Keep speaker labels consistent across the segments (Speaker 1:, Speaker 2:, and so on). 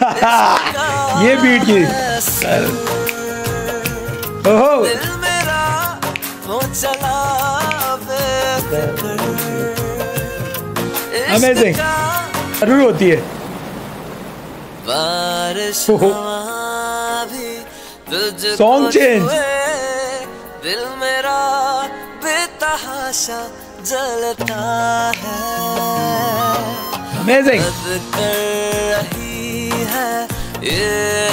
Speaker 1: ये बीट की ओहो अमेजिंग जरूर होती है। सॉन्ग चेंज
Speaker 2: दिल मेरा बेतहाशा जलता है
Speaker 1: अमेजिंग
Speaker 2: कर रही है ये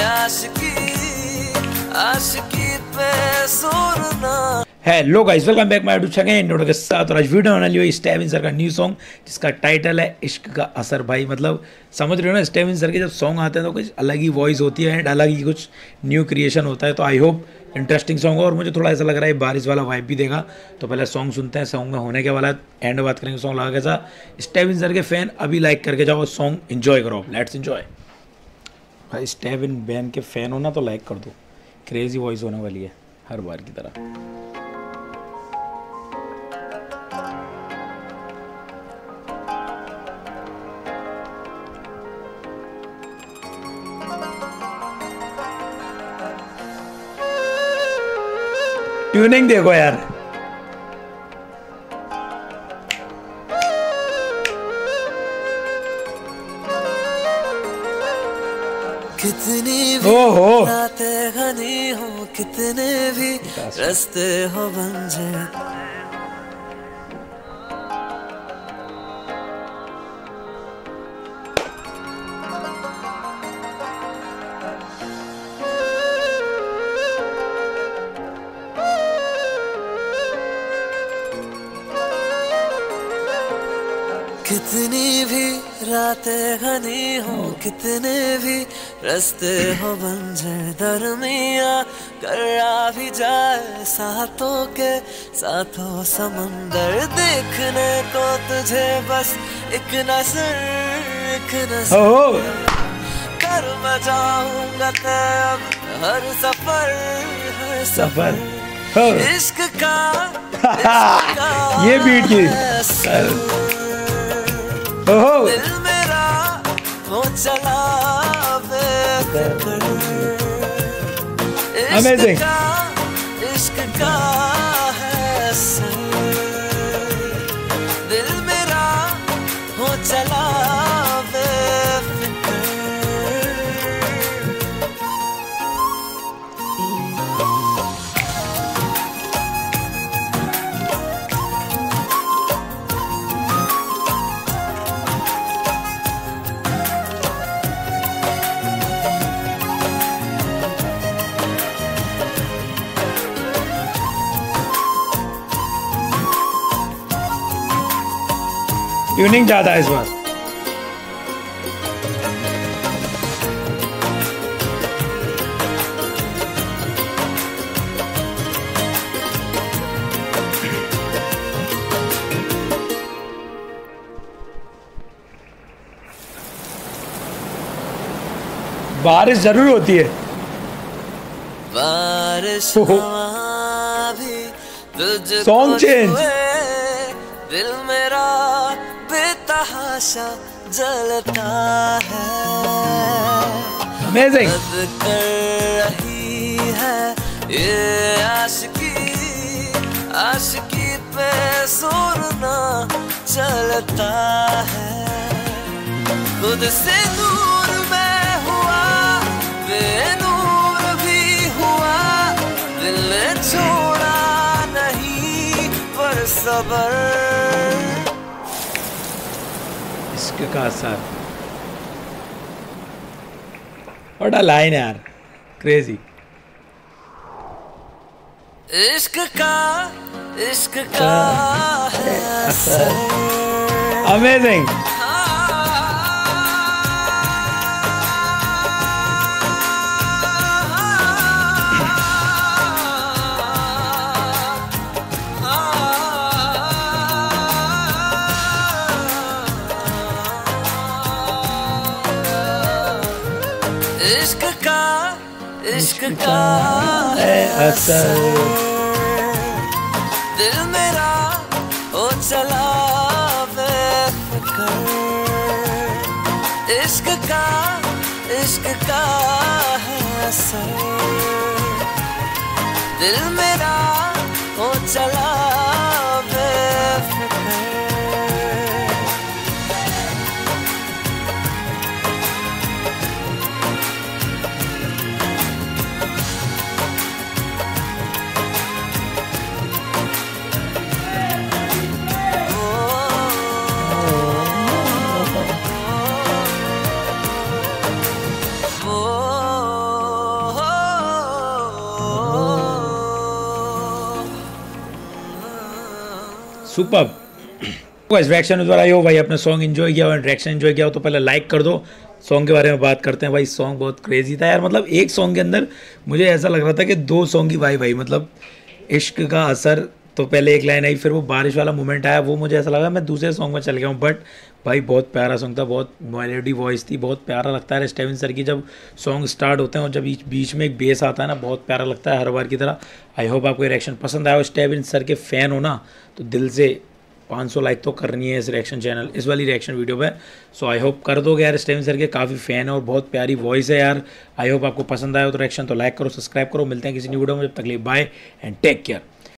Speaker 2: आशिकी पे सुरना।
Speaker 1: Hello guys, welcome back my YouTube channel के साथ। और आज वीडियो होने वाली है स्टेविन सर का न्यू सॉन्ग जिसका टाइटल है इश्क का असर। भाई मतलब समझ रहे हो ना, स्टेविन सर के जब सॉन्ग आते हैं तो कुछ अलग ही वॉइस होती है एंड अलग ही कुछ न्यू क्रिएशन होता है। तो आई होप इंटरेस्टिंग सॉन्ग हो और मुझे थोड़ा ऐसा लग रहा है बारिश वाला वाइब भी देगा। तो पहले सॉन्ग सुनते हैं, सॉन्ग में होने के वाला एंड बात करेंगे सॉन्ग लगा कैसा। स्टेविन सर के फैन अभी लाइक करके जाओ, सॉन्ग इन्जॉय करो, लेट्स इन्जॉय। भाई स्टेविन बैन के फैन हो ना तो लाइक कर दो, क्रेजी वॉइस होने वाली है हर बार की तरह। ट्यूनिंग देखो यार,
Speaker 2: कितनी भी रातें घनी हो, कितने भी रास्ते हो बंजर, कितनी भी रातें घनी हो, कितने भी रास्ते हो बंजर, दरमिया करा भी जाए साथों के साथों समंदर, देखने को तुझे बस एक नजर कर मैं जाऊंगा तब हर सफर इश्क का
Speaker 1: ये बीट की
Speaker 2: दिल मेरा हो चला
Speaker 1: अमेजिंग
Speaker 2: इश्क का है असर, दिल मेरा हो चला
Speaker 1: ट्यूनिंग ज्यादा है इस बार। बारिश जरूर होती है,
Speaker 2: बारिश
Speaker 1: सॉन्ग चेंज
Speaker 2: दिल मेरा बेतहाशा जलता है
Speaker 1: अमेजिंग
Speaker 2: कर रही है ये आशिकी पे सुरना चलता है, खुद से दूर मैं हुआ बेनूर भी हुआ, दिल ने छोड़ा नहीं पर सबर
Speaker 1: इश्क का असर। बड़ा लाइन है यार, क्रेजी।
Speaker 2: इश्क का है असर
Speaker 1: अमेजिंग
Speaker 2: इश्क का है असर, दिल मेरा हो चला बेफिक्र, इश्क का इश्क का है असर, दिल मेरा हो चला बेफिक्र।
Speaker 1: सुपर गाइस, रिएक्शन द्वारा यो भाई अपने सॉन्ग एंजॉय किया और रिएक्शन एंजॉय किया हो तो पहले लाइक कर दो। सॉन्ग के बारे में बात करते हैं भाई। सॉन्ग बहुत क्रेजी था यार, मतलब एक सॉन्ग के अंदर मुझे ऐसा लग रहा था कि दो सॉन्ग की भाई मतलब इश्क का असर तो पहले एक लाइन आई, फिर वो बारिश वाला मोमेंट आया, वो मुझे ऐसा लगा मैं दूसरे सॉन्ग में चल गया हूँ। बट भाई बहुत प्यारा सॉन्ग था, बहुत मेलोडी वॉइस थी, बहुत प्यारा लगता है स्टेविन सर की जब सॉन्ग स्टार्ट होते हैं और जब बीच में एक बेस आता है ना, बहुत प्यारा लगता है हर बार की तरह। आई होप आपको रिएक्शन पसंद आया हो। स्टेविन सर के फ़ैन हो ना तो दिल से 500 लाइक तो करनी है इस रिएक्शन चैनल, इस वाली रिएक्शन वीडियो पे। सो आई होप कर दोगे यार। स्टेविन सर के काफ़ी फ़ैन है और बहुत प्यारी वॉइस है यार। आई होप आपको पसंद आया हो तो रिएक्शन तो लाइक करो, सब्सक्राइब करो। मिलते हैं किसी न्यू वीडियो में, जब तक लिए बाय एंड टेक केयर।